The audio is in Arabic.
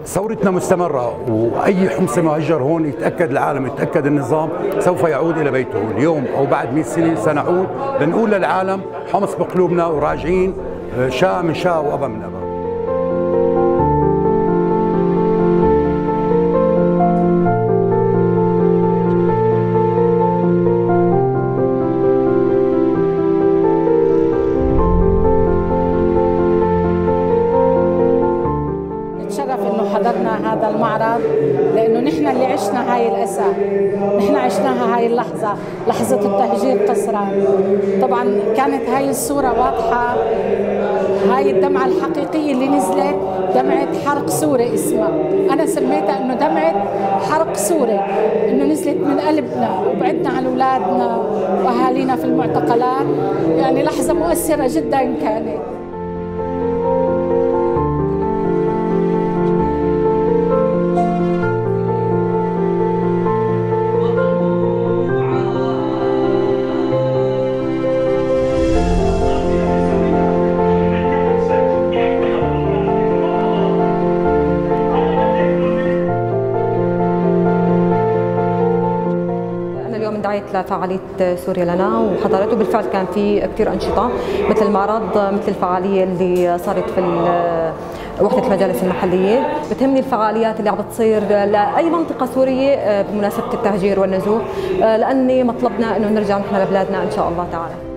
ثورتنا مستمرة، وأي حمص مهجر هون يتأكد العالم، يتأكد النظام سوف يعود إلى بيته. اليوم أو بعد 100 سنة سنعود لنقول للعالم حمص بقلوبنا وراجعين، شاء من شاء وأبى من أبى. نتشرف انه حضرنا هذا المعرض، لانه نحن اللي عشنا هاي الاسى، نحن عشناها هاي اللحظه، لحظه التهجير قسران. طبعا كانت هاي الصوره واضحه، هاي الدمعه الحقيقيه اللي نزلت دمعه حرق سوري اسمها، انا سميتها انه دمعه حرق سوري، انه نزلت من قلبنا وبعدنا عن اولادنا واهالينا في المعتقلات. يعني لحظه مؤثره جدا كانت. اليوم اندعيت لفعالية سوريا لنا وحضرت، وبالفعل كان في كثير أنشطة مثل المعرض، مثل الفعالية اللي صارت في وحدة المجالس المحلية. بتهمني الفعاليات اللي عم بتصير لأي منطقة سورية بمناسبة التهجير والنزوح، لأني مطلبنا إنه نرجع نحن لبلادنا إن شاء الله تعالى.